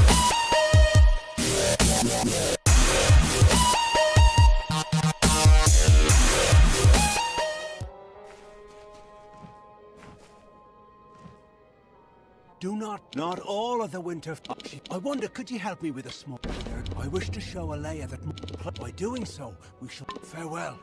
Not all of the winter. I wonder, could you help me with a small order? I wish to show a layer that by doing so, we shall farewell.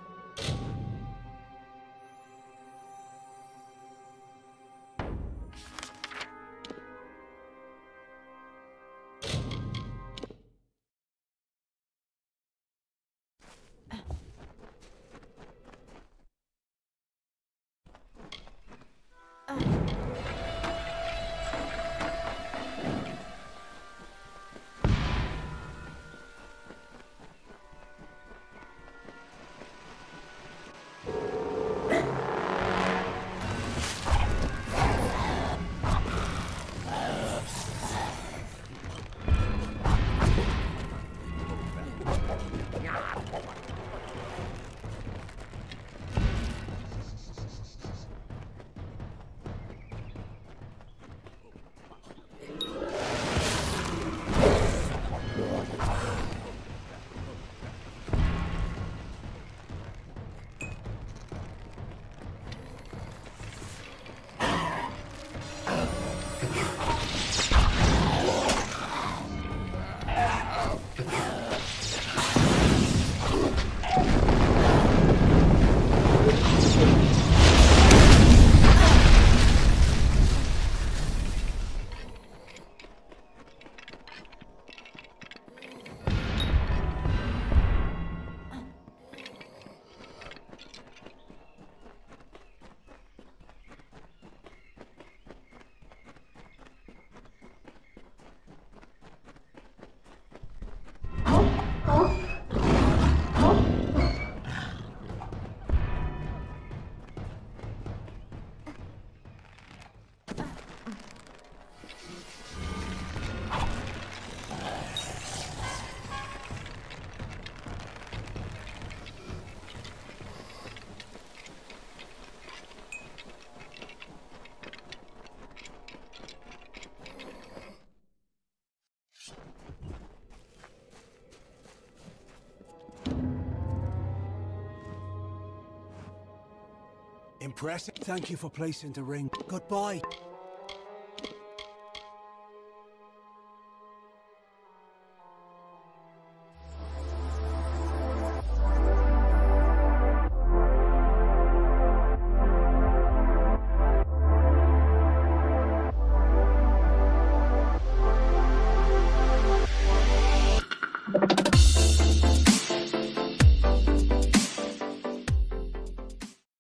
Impressive. Thank you for placing the ring. Goodbye.